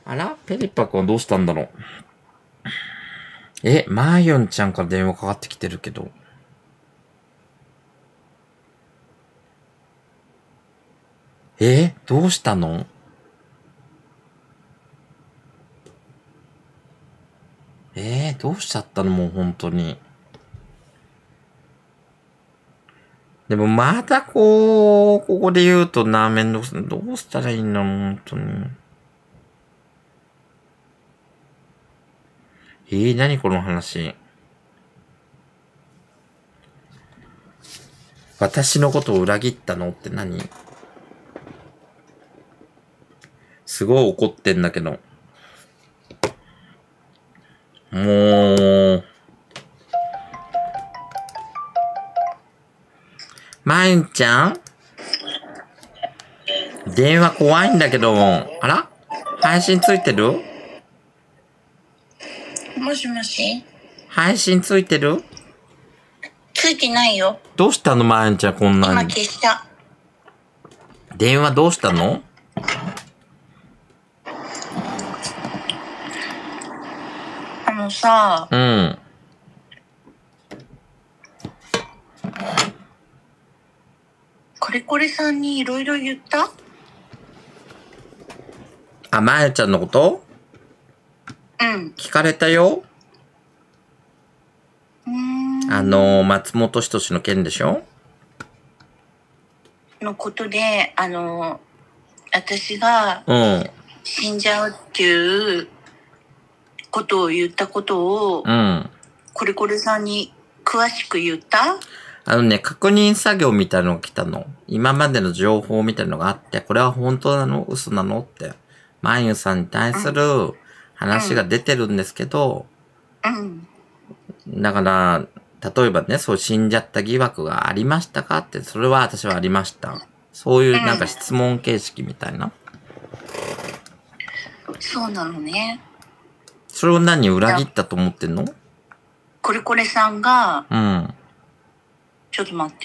あらペリパ君はどうしたんだろう。マーヨンちゃんから電話かかってきてるけど。どうしたの？どうしちゃったのもう本当に。でもまたここで言うとな、めんどくさい。どうしたらいいの本当に。何この話。私のことを裏切ったのって何？すごい怒ってんだけど。もう。まゆんちゃん？電話怖いんだけど。あら？配信ついてる？ もしもし？ 配信ついてる？ ついてないよ。 どうしたのまゆんちゃんこんなに。 今消した。 電話どうしたの？ さ、 うん。 これこれさんにいろいろ言った？ あ、まゆちゃんのこと？ うん。 聞かれたよ。松本人志の件でしょ？ のことで、私が死んじゃうっていうことを言ったことを、これこれさんに詳しく言った？ 確認作業みたいなのが来たの。今までの情報みたいなのがあって、これは本当なの？嘘なの？って。まゆさんに対する話が出てるんですけど、だから、例えばね、そう死んじゃった疑惑がありましたかって、それは私はありました。そういうなんか質問形式みたいな。 そうなのね。 それを何裏切ったと思ってんの？ これこれさんが、 うん。 ちょっと待って。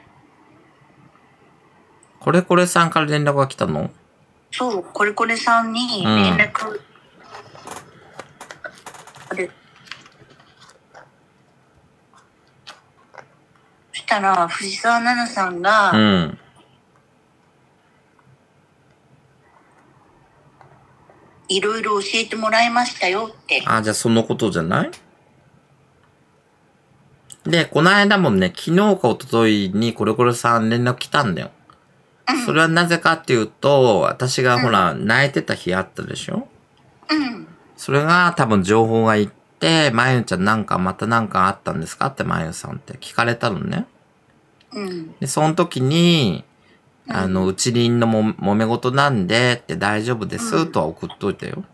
これこれさんから連絡が来たの？ そう、これこれさんに連絡、そしたら藤沢奈々さんが、いろいろ教えてもらいましたよって。 じゃあそのことじゃない？で、この間もね、昨日か一昨日にこれこれさん連絡来たんだよ。それはなぜかっていうと、私がほら、泣いてた日あったでしょ？それが多分情報がいって、まゆちゃんまたなんかあったんですかってまゆさんって聞かれたのね。で、その時に、うちりんの揉め事なんでって大丈夫ですとは送っといたよ。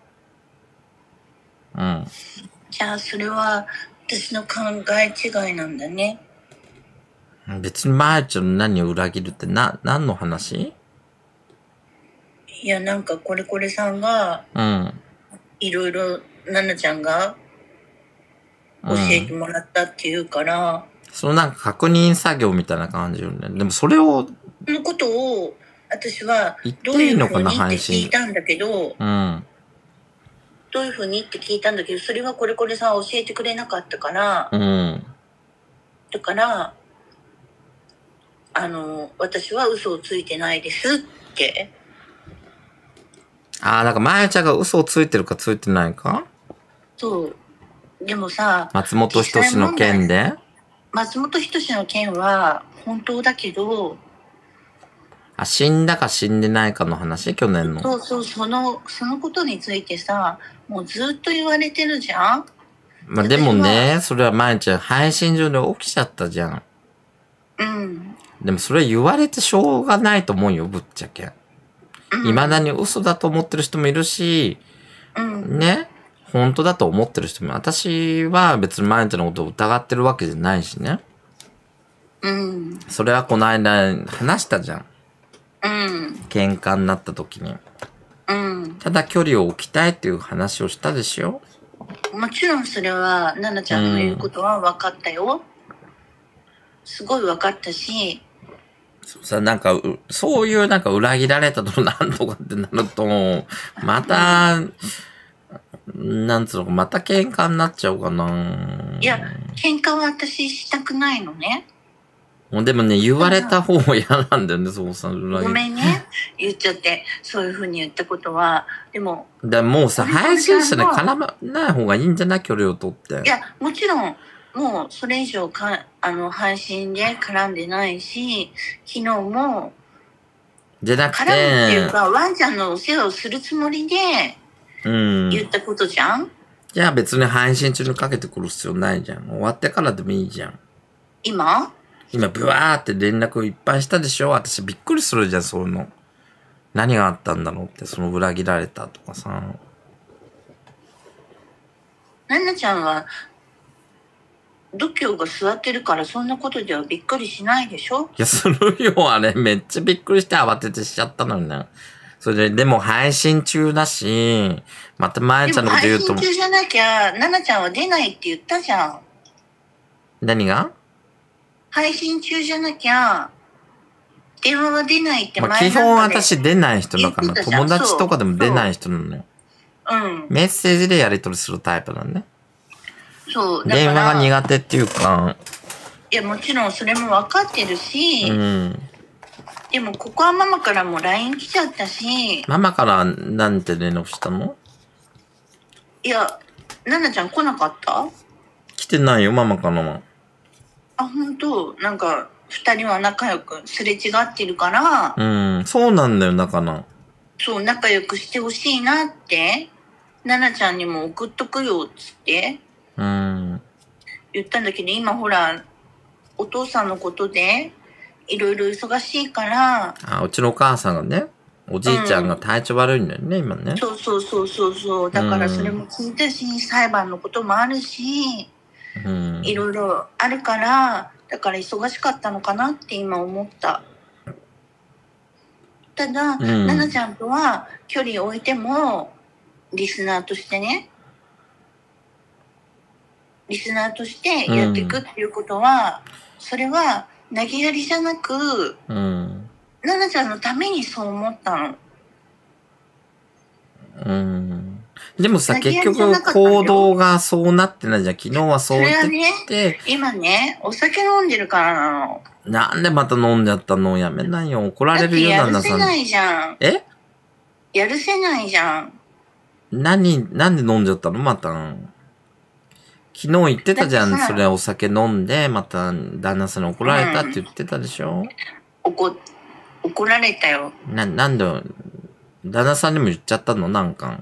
じゃあそれは私の考え違いなんだね。 別にまゆちゃんの何を裏切るって何の話？ いや、なんかこれこれさんが、いろいろ奈々ちゃんが教えてもらったっていうから、 そのなんか確認作業みたいな感じよね。でもそれを、 そのことを私はどういうふうにって聞いたんだけど、どういうふうにって聞いたんだけど、それはこれこれさん教えてくれなかったから、だから、私は嘘をついてないですって。 だからまゆちゃんが嘘をついてるかついてないか？ そう。でもさ、 松本人志の件で？ 松本人志の件は本当だけど、 死んだか死んでないかの話？去年の。 そう、そのことについてさ、もうずっと言われてるじゃん？ でもね、それはまゆちゃん配信上で起きちゃったじゃん。でもそれ言われてしょうがないと思うよ、ぶっちゃけ。未だに嘘だと思ってる人もいるし、ね、本当だと思ってる人も、私は別にまゆちゃんのことを疑ってるわけじゃないしね。それはこの間話したじゃん。喧嘩になった時に。ただ距離を置きたいっていう話をしたでしょ？ もちろんそれは奈々ちゃんの言うことは分かったよ。すごい分かったし、 さ、なんか、そういうなんか裏切られたとなんとかってなると、また、なんつうの、また喧嘩になっちゃうかな。 いや、喧嘩は私したくないのね。 でもね、言われた方も嫌なんだよね、そうさ。ごめんね、言っちゃって。そういうふうに言ったことは。でも。 もうさ、配信者で絡まない方がいいんじゃない？距離を取って。 いや、もちろん、もうそれ以上配信で絡んでないし、昨日も、 じゃなくて。 絡むっていうか、ワンちゃんのお世話をするつもりで、言ったことじゃん？ じゃあ別に配信中にかけてくる必要ないじゃん。終わってからでもいいじゃん。 今、 ブワーって連絡いっぱいしたでしょ？私びっくりするじゃん、そういうの。何があったんだろうって、その裏切られたとかさ。 ナナちゃんは、度胸が座ってるからそんなことではびっくりしないでしょ？ いや、するよ、あれ。めっちゃびっくりして慌ててしちゃったのにね。それで、でも配信中だし、またまえちゃんのこと言うと。 配信中じゃなきゃ、ナナちゃんは出ないって言ったじゃん。 何が？ 配信中じゃなきゃ、電話は出ないって前なんかで、 基本私出ない人だから、友達とかでも出ない人なのよ。メッセージでやり取りするタイプなのね。 そう。 電話が苦手っていうか。 いや、もちろんそれも分かってるし、でもここはママからも LINE 来ちゃったし。 ママからなんて連絡したの？ いや、ナナちゃん来なかった？ 来てないよ、ママからは。 あ、本当？なんか、二人は仲良くすれ違ってるから。 そうなんだよ、だから。 そう、仲良くしてほしいなって、ナナちゃんにも送っとくよ、つって。言ったんだけど、今ほら、お父さんのことで、いろいろ忙しいから。 うちのお母さんがね、おじいちゃんが体調悪いんだよね、今ね。 そう。だからそれも聞いたし、裁判のこともあるし、いろいろあるから、だから忙しかったのかなって今思った。ただ、ナナちゃんとは距離を置いても、リスナーとしてね、リスナーとしてやっていくっていうことは、それは投げやりじゃなく、ナナちゃんのためにそう思ったの。 でもさ、結局行動がそうなってないじゃん。昨日はそう言ってて、今ね、お酒飲んでるからなの。 なんでまた飲んじゃったの？やめないよ。怒られるよ、 旦那さん。やるせないじゃん。やるせないじゃん。 なんで飲んじゃったの？また。昨日言ってたじゃん。それお酒飲んで、また旦那さんに怒られたって言ってたでしょ？ 怒られたよ。 なんで、旦那さんにも言っちゃったの？なんか。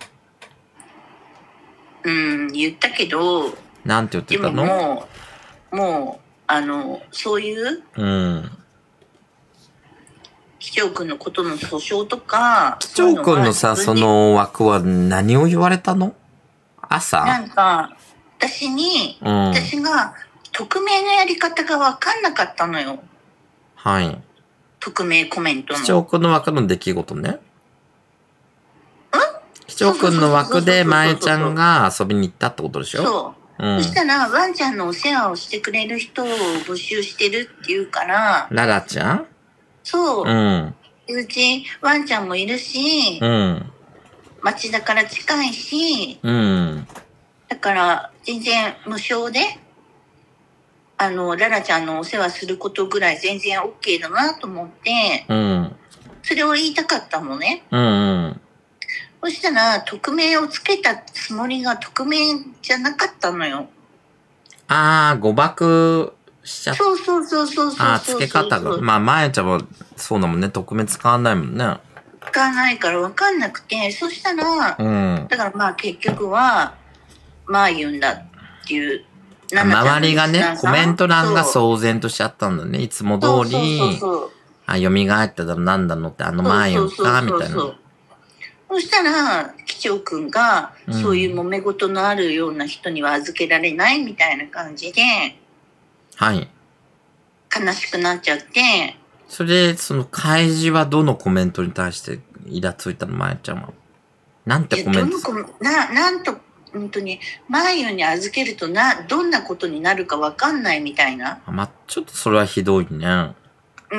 言ったけど。 なんて言ってたの？ でもう、そういう、機長くんのことの訴訟とか。 機長くんのさ、その枠は何を言われたの？朝？ なんか、私が匿名のやり方が分かんなかったのよ。 はい。 匿名コメントの。 機長くんの枠の出来事ね。機長くんの枠でまえちゃんが遊びに行ったってことでしょ？ そう。そしたら、ワンちゃんのお世話をしてくれる人を募集してるって言うから。 ララちゃん？ そう。うち、ワンちゃんもいるし、町だから近いし、だから、全然無償で、ララちゃんのお世話することぐらい全然 OK だなと思って、それを言いたかったのね。そしたら、匿名をつけたつもりが匿名じゃなかったのよ。 誤爆しちゃった。 そう。 つけ方が。まえちゃんはそうだもんね。匿名使わないもんね。 使わないから分かんなくて、そしたら、だから結局は、言うんだっていう。 周りがね、コメント欄が騒然としちゃったんだね。いつも通り、蘇っただろ、なんだのって、言うんか、みたいな。 そしたら、機長くんが、そういう揉め事のあるような人には預けられないみたいな感じで、 はい。 悲しくなっちゃって。 それで、その開示はどのコメントに対してイラついたの、まえちゃんは。なんてコメント？ なんと、本当に、まゆに預けるとどんなことになるかわかんないみたいな。 ちょっとそれはひどいね。 うん。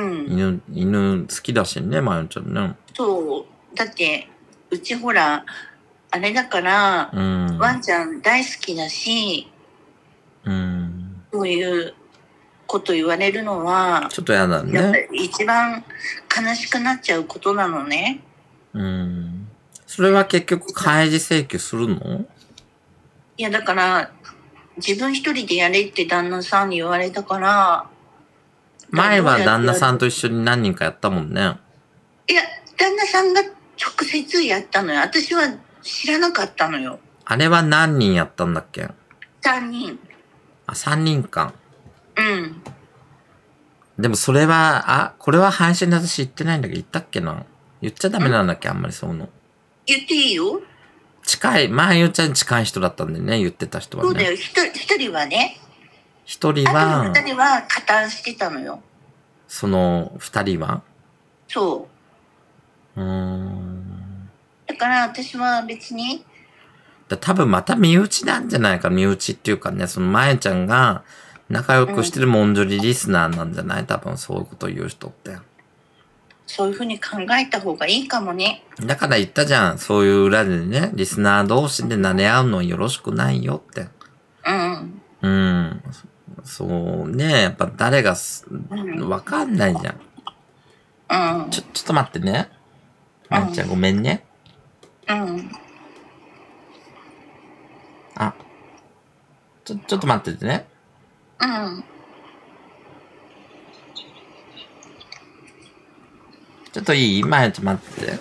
犬好きだしね、まゆちゃんね。 そう。だって、うちほら、あれだから、ワンちゃん大好きだし、そういうこと言われるのは、 ちょっとやだね。 やっぱり一番悲しくなっちゃうことなのね。 それは結局開示請求するの？ いや、だから、自分一人でやれって旦那さんに言われたから。 前は旦那さんと一緒に何人かやったもんね。 いや、旦那さんが直接やったのよ。私は知らなかったのよ。 あれは何人やったんだっけ ？3人。 あ、3人か。 うん。 でもそれは、これは配信で私言ってないんだけど、言ったっけな？言っちゃダメなんだっけ、あんまりそういうの。 言っていいよ。 まゆちゃんに近い人だったんでね、言ってた人はね。 そうだよ、一人はね。 一人は、 二人は加担してたのよ。 その二人は？ そう。だから私は別に。 多分また身内なんじゃないか、身内っていうかね、そのまゆちゃんが仲良くしてるモンジョリリスナーなんじゃない？多分そういうこと言う人って。 そういうふうに考えた方がいいかもね。 だから言ったじゃん。そういう裏でね、リスナー同士で撫で合うのよろしくないよって。そうね、やっぱ誰がわかんないじゃん。ちょっと待ってね。まゆちゃんごめんね。あ、ちょっと待っててね。ちょっといい？まゆちゃん待ってて。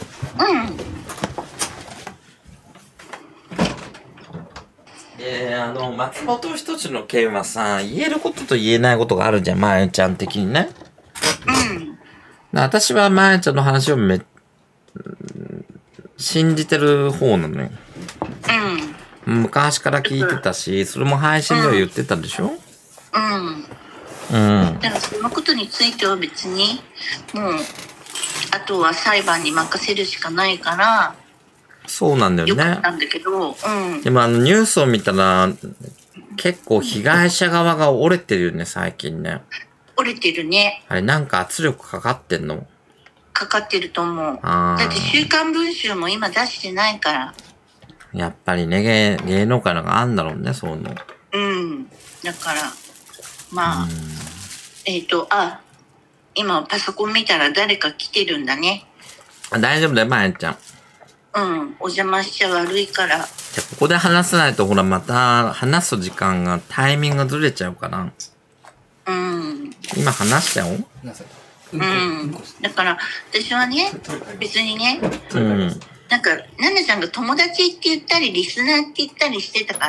松本人志の件はさ、言えることと言えないことがあるじゃん、まゆちゃん的にね。私はまゆちゃんの話を信じてる方なのよ。昔から聞いてたし、それも配信では言ってたでしょ？ だからそのことについては別に、もう、あとは裁判に任せるしかないから、 そうなんだよね。 よかったんだけど、 でもニュースを見たら、結構被害者側が折れてるよね、最近ね。 折れてるね。 あれなんか圧力かかってんの？ かかってると思う。だって週刊文春も今出してないから。 やっぱりね、芸能界なんかあんだろうね、そういうの。 だから、まあ、今パソコン見たら誰か来てるんだね。 大丈夫だよ、まゆちゃん。 お邪魔しちゃ悪いから。じゃここで話さないと、ほら、また話す時間が、タイミングがずれちゃうから。今話しちゃおう？ だから、私はね、別にね、なんか、ナナちゃんが友達って言ったり、リスナーって言ったりしてたから、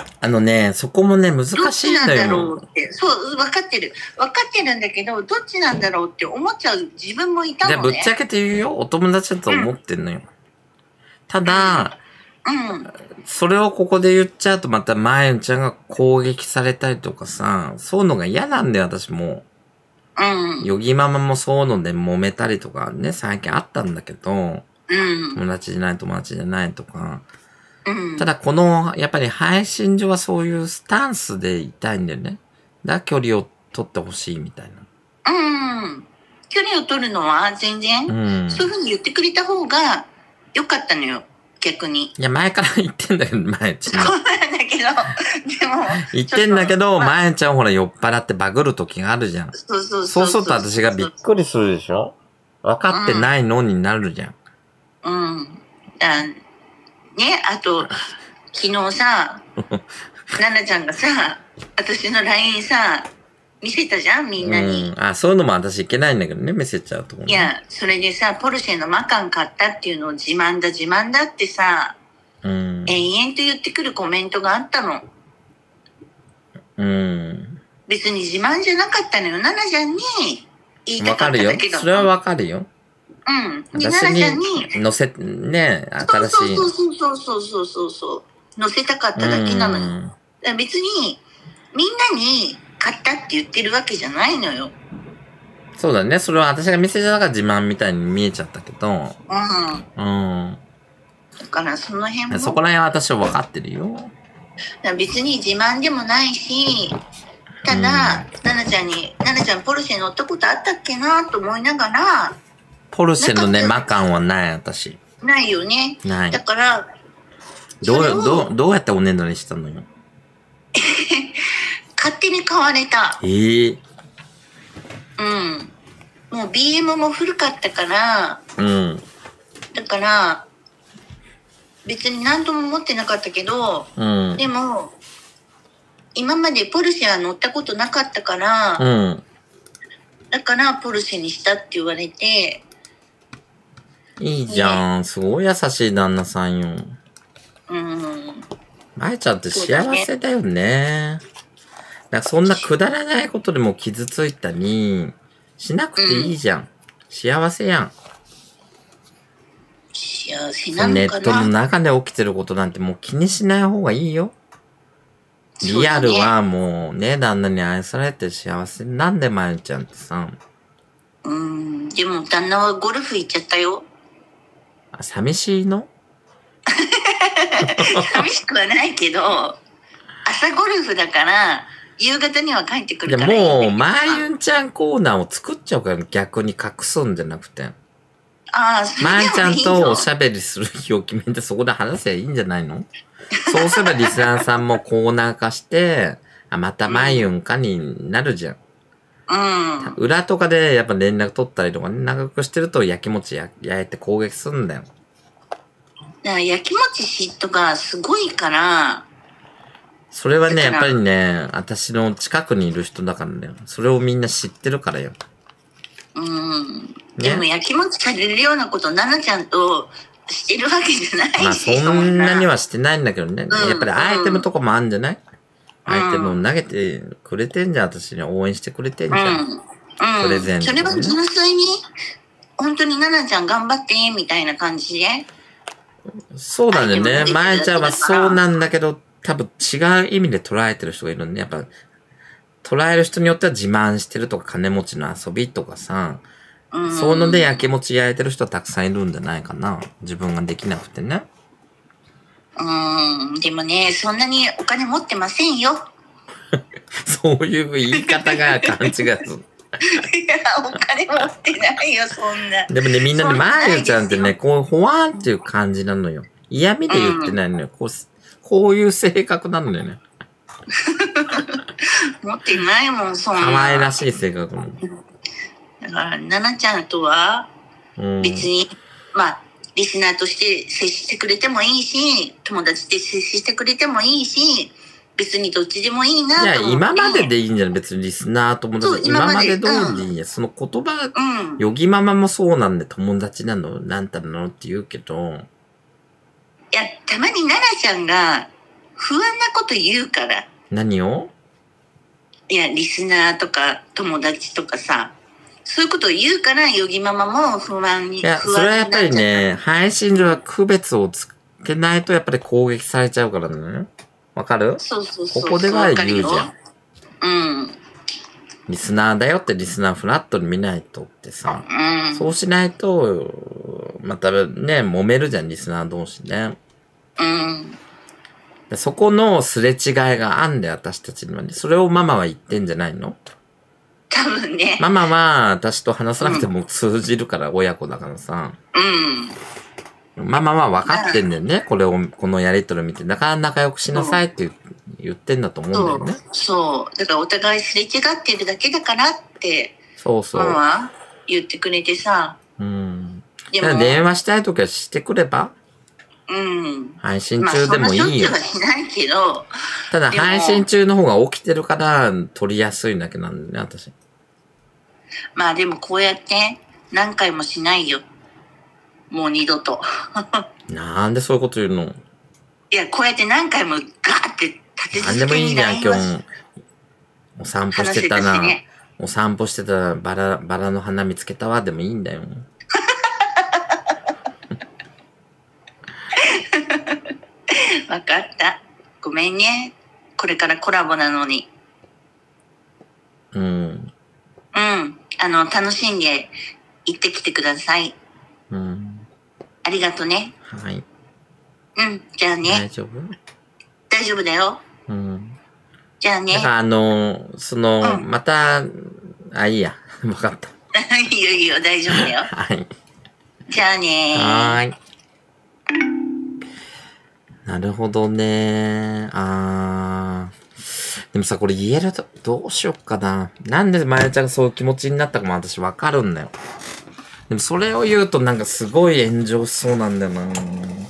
そこもね、難しいんだよ。 どっちなんだろうって。そう、分かってる。分かってるんだけど、どっちなんだろうって思っちゃう自分もいたのね。 じゃあ、ぶっちゃけて言うよ。お友達だと思ってんのよ。ただ、それをここで言っちゃうと、またまゆちゃんが攻撃されたりとかさ、そういうのが嫌なんだよ、私も。ヨギママもそういうので揉めたりとかね、最近あったんだけど、友達じゃない友達じゃないとか。ただやっぱり配信上はそういうスタンスでいたいんだよね。だから距離を取ってほしいみたいな。 距離を取るのは全然、そういうふうに言ってくれた方が良かったのよ、逆に。 いや、前から言ってんだけど、まゆちゃん。 そうなんだけど、でも。 言ってんだけど、まゆちゃんほら酔っ払ってバグる時があるじゃん。そうすると私がびっくりするでしょ？分かってないのになるじゃん。 ね、あと、昨日さ、ナナちゃんがさ、私の LINE さ、見せたじゃん、みんなに。 そういうのも私いけないんだけどね、見せちゃうとこ、ね。 いや、それでさ、ポルシェのマカン買ったっていうのを自慢だってさ、延々と言ってくるコメントがあったの。別に自慢じゃなかったのよ。ナナちゃんに言いたかっただけだ。 わかるよ。それはわかるよ。私に載せ、ね、新しい。 そう。載せたかっただけなのよ。別に、みんなに買ったって言ってるわけじゃないのよ。 そうだね。それは私が見せたから自慢みたいに見えちゃったけど。 だからその辺も。 そこら辺は私は分かってるよ。 別に自慢でもないし、 ただ、奈々ちゃんに、奈々ちゃんポルシェ乗ったことあったっけなと思いながら、 ポルシェのね、マカンはない、私。 ないよね。 ない。 だから、 どうやっておねだりしたのよ。 勝手に買われた。うん。もう BM も古かったから、だから、別に何とも思ってなかったけど、でも、今までポルシェは乗ったことなかったから、だからポルシェにしたって言われて。 いいじゃん。すごい優しい旦那さんよ。まえちゃんって幸せだよね。だからそんなくだらないことでも傷ついたりしなくていいじゃん。幸せやん。 幸せなのかな。 ネットの中で起きてることなんてもう気にしない方がいいよ。リアルはもうね、旦那に愛されて幸せなんで、まゆちゃんってさ。 でも旦那はゴルフ行っちゃったよ。 あ、寂しいの？ 寂しくはないけど、朝ゴルフだから、夕方には帰ってくるからいい。 もう、まゆちゃんコーナーを作っちゃうから、逆に隠すんじゃなくて。まゆちゃんとおしゃべりする日を決めてそこで話せばいいんじゃないの？そうすればリスナーさんもコーナー化して、またまゆんかになるじゃん。裏とかでやっぱ連絡取ったりとか、ね、長くしてるとやきもち焼いて攻撃するんだよ。 だからやきもち嫉妬がすごいから。 それはね、やっぱりね、私の近くにいる人だからね。それをみんな知ってるからよ。 でもやきもちされるようなこと、奈々ちゃんとしてるわけじゃないし。 そんなにはしてないんだけどね。やっぱりアイテムとかもあるんじゃない？アイテムを投げてくれてんじゃん。私に応援してくれてんじゃん。プレゼント、 それは純粋に、本当に奈々ちゃん頑張って、みたいな感じで。 そうなんだよね。まえちゃんはそうなんだけど、多分違う意味で捉えてる人がいるんで、やっぱ、捉える人によっては自慢してるとか金持ちの遊びとかさ、そういうのでやきもち焼いてる人はたくさんいるんじゃないかな。自分ができなくてね。 でもね、そんなにお金持ってませんよ。 そういう言い方が勘違いする。いや、 お金持ってないよ、そんな。 でもね、みんなね、まゆちゃんってね、こう、ほわーんっていう感じなのよ。嫌味で言ってないのよ。こういう性格なのよね。 持ってないもん、そんな。 可愛らしい性格なの。 だから、奈々ちゃんとは、別に、リスナーとして接してくれてもいいし、友達で接してくれてもいいし、別にどっちでもいいなと思って。 いや、今まででいいんじゃない？別にリスナー友達。今まで通りでいいや。その言葉、ヨギママもそうなんで友達なのなんたらのって言うけど。いや、たまに奈々ちゃんが不安なこと言うから。 何を？ いや、リスナーとか友達とかさ、そういうことを言うから、ヨギママも不安に。 いや、それはやっぱりね、配信上は区別をつけないとやっぱり攻撃されちゃうからね。わかる？ そう。 ここでは言うじゃん。リスナーだよってリスナーフラットに見ないとってさ。そうしないと、またね、揉めるじゃん、リスナー同士ね。そこのすれ違いがあんで、私たちにはね。それをママは言ってんじゃないの？ 多分ね。 ママは私と話さなくても通じるから、親子だからさ。ママは分かってんだよね。このやりとりを見て。だから仲良くしなさいって言ってんだと思うんだよね。 そう。だからお互いすれ違ってるだけだからって、 そう。 ママは言ってくれてさ。 でも電話したいときはしてくれば？配信中でもいいよ。 そんなしょっちゅうはしないけど。 ただ配信中の方が起きてるから取りやすいだけなんだよね、私。 でもこうやって何回もしないよ。もう二度と。 なんでそういうこと言うの？ いや、こうやって何回もガーって立て続けに。 なんでもいいじゃん、今日。お散歩してたな。お散歩してたらバラの花見つけたわでもいいんだよ。 わかった。ごめんね。これからコラボなのに。楽しんで行ってきてください。ありがとね。 はい。 じゃあね。 大丈夫？ 大丈夫だよ。 じゃあね。 だからまた、いいや。わかった。 いいよいいよ、大丈夫だよ。 はい。 じゃあね。 はーい。なるほどね。でもさ、これ言えると、どうしよっかな。なんでまやちゃんがそういう気持ちになったかも私わかるんだよ。でもそれを言うとなんかすごい炎上しそうなんだよな。